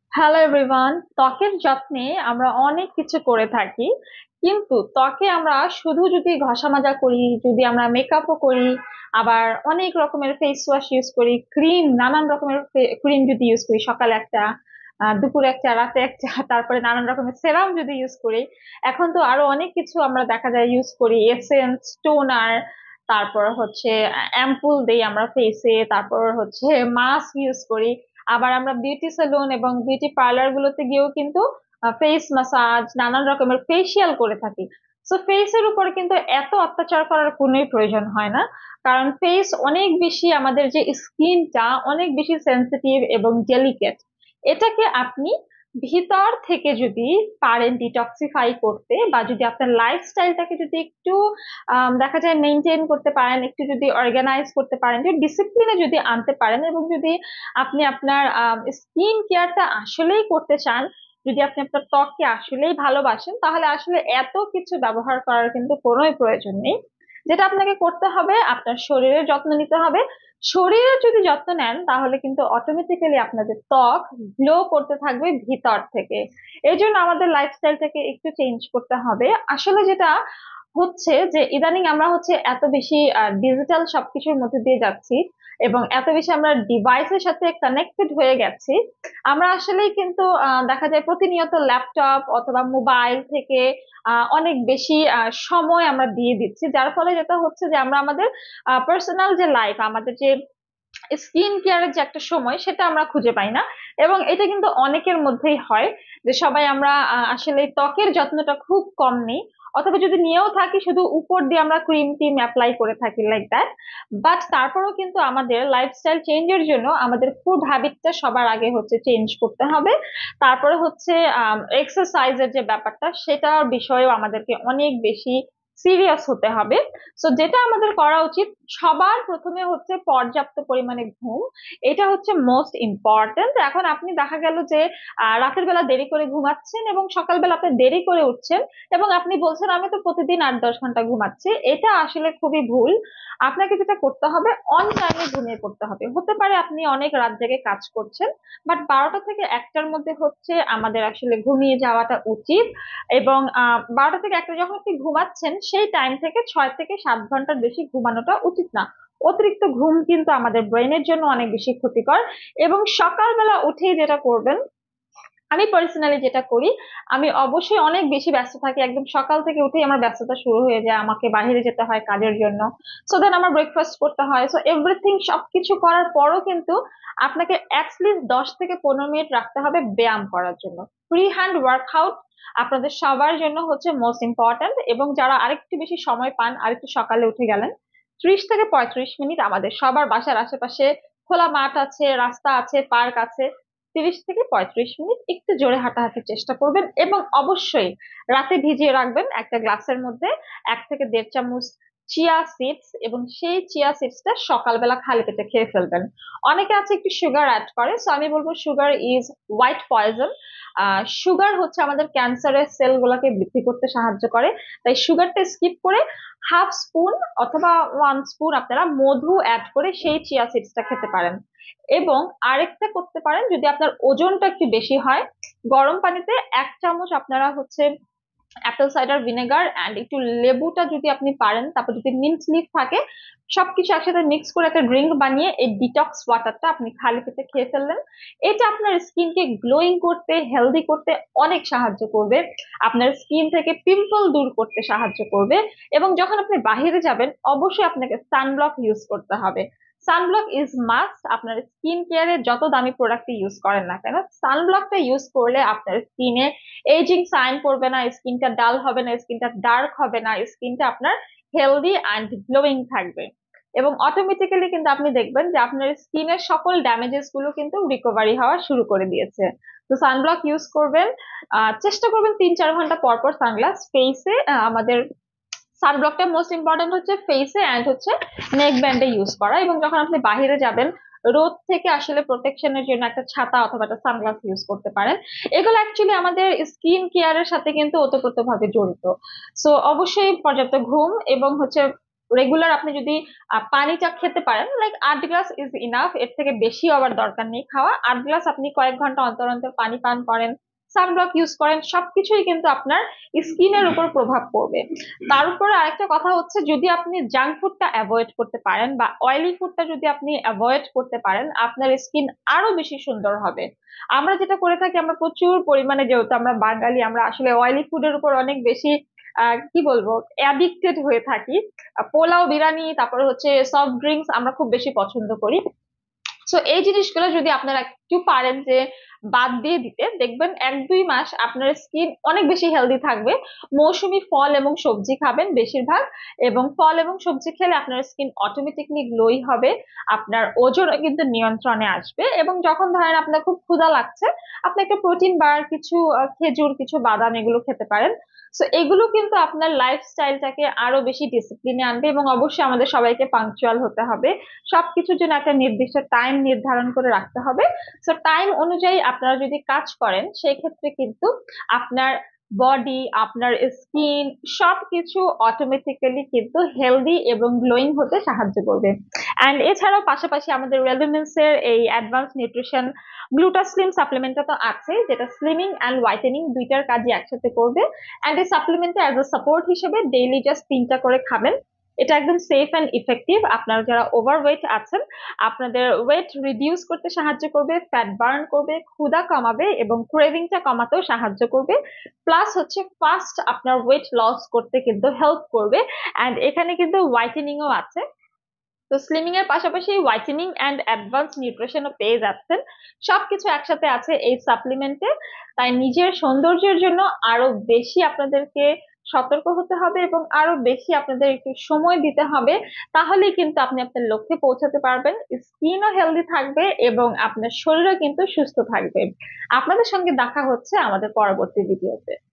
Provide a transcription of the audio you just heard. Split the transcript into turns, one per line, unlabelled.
Hello everyone. ত্বকের যত্নে আমরা অনেক কিছু করে থাকি, কিন্তু ত্বকে আমরা শুধু যদি ঘষা মাজা করি, যদি আমরা মেকআপও করি, আবার অনেক রকমের ফেস ওয়াশ ইউজ করি, ক্রিম, নানান রকমের ক্রিম যদি ইউজ করি, সকালে একটা, দুপুরে একটা, রাতে একটা, তারপরে নানান রকমের সেরাম যদি ইউজ করি। এখন তো আরো অনেক কিছু আমরা দেখা যায় ইউজ করি, এসেন্স, টোনার, তারপর হচ্ছে অ্যাম্পুল দেই আমরা ফেসে, তারপর হচ্ছে মাস্ক ইউজ করি। আবার আমরা বিউটি সেলুন এবং বিউটি পার্লার গুলোতে গিয়েও কিন্তু ফেস মাসাজ, নানান রকমের ফেসিয়াল করে থাকি। তো ফেসের উপর কিন্তু এত অত্যাচার করার কোনোই প্রয়োজন হয় না, কারণ ফেস অনেক বেশি, আমাদের যে স্কিনটা অনেক বেশি সেনসিটিভ এবং ডেলিকেট। এটাকে আপনি ভিতর থেকে যদি পারেন ডিটক্সিফাই করতে, বা যদি আপনার লাইফস্টাইলটাকে যদি একটু দেখা যায় মেনটেন করতে পারেন, একটু যদি অর্গানাইজ করতে পারেন, যদি ডিসিপ্লিনে যদি আনতে পারেন, এবং যদি আপনি আপনার স্কিন কেয়ারটা আসলেই করতে চান, যদি আপনি আপনার ত্বককে আসলেই ভালোবাসেন, তাহলে আসলে এত কিছু ব্যবহার করার কিন্তু কোনোই প্রয়োজন নেই। যেটা আপনাকে করতে হবে, আপনার শরীরের যত্ন নিতে হবে। শরীরের যদি যত্ন নেন, তাহলে কিন্তু অটোমেটিক্যালি আপনাদের ত্বক গ্লো করতে থাকবে ভিতর থেকে। এই জন্য আমাদের লাইফস্টাইলটাকে একটু চেঞ্জ করতে হবে। আসলে যেটা হচ্ছে যে ইদানিং আমরা হচ্ছে এত বেশি ডিজিটাল সবকিছুর মধ্যে দিয়ে যাচ্ছি, এবং এত বেশি আমরা ডিভাইসের সাথে কানেক্টেড হয়ে গেছি। আমরা আসলেই কিন্তু দেখা যায় প্রতিনিয়ত ল্যাপটপ অথবা মোবাইল থেকে অনেক বেশি সময় আমরা দিয়ে দিচ্ছি, যার ফলে যেটা হচ্ছে যে আমরা আমাদের পার্সোনাল যে লাইফ, আমাদের যে স্কিন কেয়ারের যে একটা সময়, সেটা আমরা খুঁজে পাই না। এবং এটা কিন্তু অনেকের মধ্যেই হয়, যে সবাই আমরা আসলে ত্বকের যত্নটা খুব কম নিই, অথবা যদি নিয়েও থাকি শুধু উপর দিয়ে আমরা ক্রিম টিম অ্যাপ্লাই করে থাকি, লাইক দ্যাট। বাট তারপরেও কিন্তু আমাদের লাইফস্টাইল চেঞ্জের জন্য আমাদের ফুড হ্যাবিটটা সবার আগে হচ্ছে চেঞ্জ করতে হবে। তারপরে হচ্ছে এক্সারসাইজের যে ব্যাপারটা, সেটার বিষয়েও আমাদেরকে অনেক বেশি সিরিয়াস হতে হবে। তো যেটা আমাদের করা উচিত, সবার প্রথমে হচ্ছে পর্যাপ্ত পরিমাণে ঘুম। এটা হচ্ছে মোস্ট ইম্পর্টেন্ট। এখন আপনি দেখা গেল যে রাতের বেলা দেরি করে ঘুমাচ্ছেন এবং সকালবেলা আপনি দেরি করে উঠছেন, এবং আপনি বলছেন আমি তো প্রতিদিন 8-10 ঘন্টা ঘুমাচ্ছি। এটা আসলে খুবই ভুল। আপনাকে যেটা করতে হবে, অন টাইমে ঘুমিয়ে পড়তে হবে। হতে পারে আপনি অনেক রাত জেগে কাজ করছেন, বাট 12টা থেকে 1টার মধ্যে হচ্ছে আমাদের আসলে ঘুমিয়ে যাওয়াটা উচিত। এবং 12টা থেকে 1টা যখন আপনি ঘুমাচ্ছেন, সেই টাইম থেকে 6 থেকে 7 ঘন্টার বেশি ঘুমানোটা উচিত না। অতিরিক্ত ঘুম কিন্তু আমাদের ব্রেনের জন্য অনেক বেশি ক্ষতিকর। এবং সকালবেলা উঠেই যেটা করবেন, আমি পার্সোনালি যেটা করি, আমি অবশ্যই অনেক বেশি ব্যস্ত থাকি, একদম সকাল থেকে উঠেই আমার ব্যস্ততা শুরু হয়ে যায়, আমাকে বাইরে যেতে হয় কাজের জন্য। সো দেন আমার ব্রেকফাস্ট করতে হয়, সো এভরিথিং সবকিছু করার পরও কিন্তু আপনাকে অ্যাটলিস্ট 10 থেকে 15 মিনিট রাখতে হবে ব্যায়াম করার জন্য। ফ্রি হ্যান্ড ওয়ার্কআউট আপনাদের সবার জন্য হচ্ছে মোস্ট ইম্পর্ট্যান্ট। এবং যারা আরেকটু বেশি সময় পান, আরেকটু সকালে উঠে গেলেন, 30 থেকে 35 মিনিট আমাদের সবার বাসার আশেপাশে খোলা মাঠ আছে, রাস্তা আছে, পার্ক আছে, 30 থেকে 35 মিনিট একটু জোরে হাঁটাহাঁটির চেষ্টা করবেন। এবং অবশ্যই রাতে ভিজিয়ে রাখবেন একটা গ্লাসের মধ্যে 1 থেকে 1.5 চামচ চিয়া সিডস, এবং সেই চিয়া সিডসটা সকালবেলা খালি পেটে খেয়ে ফেলবেন। অনেকে আছে একটু সুগার অ্যাড করে, সো আমি বলবো sugar is white poison. Sugar হচ্ছে আমাদের ক্যান্সারের সেল গুলাকে বৃদ্ধি করতে সাহায্য করে। তাই সুগারটা স্কিপ করে হাফ স্পুন অথবা 1 স্পুন আপনারা মধু অ্যাড করে সেই চিয়া সিডসটা খেতে পারেন। এবং আরেকটা করতে পারেন, যদি আপনার ওজনটা একটু বেশি হয়, গরম পানিতে 1 চামচ আপনারা হচ্ছে অ্যাপেল সাইডার ভিনেগার অ্যান্ড একটু লেবুটা যদি আপনি পারেন, তারপর যদি মিন্ট লিফ থাকে, সবকিছু একসাথে মিক্স করে একটা ড্রিঙ্ক বানিয়ে এই ডিটক্স ওয়াটারটা আপনি খালি পেটে খেয়ে ফেললেন। এটা আপনার স্কিনকে গ্লোয়িং করতে, হেলদি করতে অনেক সাহায্য করবে। আপনার স্কিন থেকে পিম্পল দূর করতে সাহায্য করবে। এবং যখন আপনি বাহিরে যাবেন, অবশ্যই আপনাকে সানব্লক ইউজ করতে হবে। Sunblock is must. আপনার স্কিন কেয়ারে যত দামি প্রোডাক্ট ইউজ করেন না কেন, সানব্লকটা ইউজ করলে আপনার স্কিনে এজিং সাইন পড়বে না, স্কিনটা ডাল হবে না, স্কিনটা ডার্ক হবে না, স্কিনটা আপনার হেলদি অ্যান্ড গ্লোয়িং থাকবে। এবং অটোমেটিক্যালি কিন্তু আপনি দেখবেন যে আপনার স্কিনের সকল ড্যামেজেস গুলো কিন্তু রিকভারি হওয়া শুরু করে দিয়েছে। তো সানব্লক ইউজ করবেন, চেষ্টা করবেন 3-4 ঘন্টা পর পর সানগ্লাস ফেসে। আমাদের সানব্লকটা মোস্ট ইম্পর্টেন্ট হচ্ছে ফেসে অ্যান্ড হচ্ছে নেক ব্যান্ডে ইউজ করা। এবং যখন আপনি বাইরে যাবেন, রোদ থেকে আসলে প্রোটেকশনের জন্য একটা ছাতা অথবা একটা সানগ্লাস ইউজ করতে পারেন। এগুলো অ্যাকচুয়ালি আমাদের স্কিন কেয়ারের সাথে কিন্তু ওতপ্রোত ভাবে জড়িত। সো অবশ্যই পর্যাপ্ত ঘুম এবং হচ্ছে রেগুলার আপনি যদি পানিটা খেতে পারেন, লাইক 8 গ্লাস ইজ ইনাফ, এর থেকে বেশি আবার দরকার নেই খাওয়া। 8 গ্লাস আপনি কয়েক ঘন্টা অন্তর অন্তর পানি পান করেন, সানব্লক ইউজ করেন, সবকিছুই কিন্তু আপনার স্কিনের উপর প্রভাব পড়বে। তার উপরে আরেকটা কথা হচ্ছে, যদি আপনি জাঙ্ক ফুডটা অ্যাভয়েড করতে পারেন বা অয়েলি ফুডটা যদি আপনি অ্যাভয়েড করতে পারেন, আপনার স্কিন আরো বেশি সুন্দর হবে। আমরা যেটা করে থাকি, আমরা প্রচুর পরিমাণে, যেহেতু আমরা বাঙালি, আমরা আসলে অয়েলি ফুডের উপর অনেক বেশি কি বলবো, অ্যাডিক্টেড হয়ে থাকি। পোলাও, বিরিয়ানি, তারপরে হচ্ছে সফট ড্রিঙ্কস আমরা খুব বেশি পছন্দ করি। সো এই জিনিসগুলো যদি আপনারা একটু পারেন যে বাদ দিয়ে দিতে, দেখবেন 1-2 মাস আপনার স্কিন অনেক বেশি হেলদি থাকবে। মৌসুমী ফল এবং সবজি খাবেন বেশিরভাগ, এবং ফল এবং সবজি খেলে আপনার স্কিন অটোমেটিকলি গ্লোই হবে, আপনার ওজন কিন্তু নিয়ন্ত্রণে আসবে। এবং যখন ধরেন আপনার খুব ক্ষুধা লাগছে, আপনি একটা প্রোটিন বার, কিছু খেজুর, কিছু বাদাম এগুলো খেতে পারেন। সো এগুলো কিন্তু আপনার লাইফস্টাইলটাকে আরো বেশি ডিসিপ্লিনে আনবে। এবং অবশ্যই আমাদের সবাইকে পাংচুয়াল হতে হবে, সবকিছুর জন্য একটা নির্দিষ্ট টাইম নির্ধারণ করে রাখতে হবে। সো টাইম অনুযায়ী আপনারা যদি কাজ করেন, সেই ক্ষেত্রে কিন্তু আপনার বডি, আপনার স্কিন, সবকিছু অটোমেটিক্যালি কিন্তু হেলদি এবং গ্লোয়িং হতে সাহায্য করবে। অ্যান্ড এছাড়াও পাশাপাশি আমাদের রেলুমেন্স এর এই অ্যাডভান্স নিউট্রিশন গ্লুটাস্লিম সাপ্লিমেন্টটা তো আছে, যেটা স্লিমিং অ্যান্ড হোয়াইটেনিং দুইটার কাজই একসাথে করবে। অ্যান্ড এই সাপ্লিমেন্টটা অ্যাজ এ সাপোর্ট হিসেবে ডেইলি জাস্ট 3টা করে খাবেন। এটা একদম সেফ অ্যান্ড ইফেক্টিভ। আপনারা যারা ওভারওয়েট আছেন, আপনাদের ওয়েট রিডিউস করতে সাহায্য করবে, ফ্যাট বার্ন করবে, ক্ষুধা কমাবে এবং ক্রেভিংটা কমাতেও সাহায্য করবে। প্লাস হচ্ছে ফাস্ট আপনার ওয়েট লস করতে কিন্তু হেল্প করবে। অ্যান্ড এখানে কিন্তু হোয়াইটেনিংও আছে। তো স্লিমিং এর পাশাপাশি হোয়াইটেনিং অ্যান্ড অ্যাডভান্স নিউট্রিশনও পেয়ে যাচ্ছেন। সবকিছু একসাথে আছে এই সাপ্লিমেন্টে। তাই নিজের সৌন্দর্যের জন্য আরো বেশি আপনাদেরকে সতর্ক হতে হবে এবং আরো বেশি আপনাদের একটু সময় দিতে হবে। তাহলেই কিন্তু আপনি আপনার লক্ষ্যে পৌঁছাতে পারবেন, স্কিনও হেলদি থাকবে এবং আপনার শরীরও কিন্তু সুস্থ থাকবে। আপনাদের সঙ্গে দেখা হচ্ছে আমাদের পরবর্তী ভিডিওতে।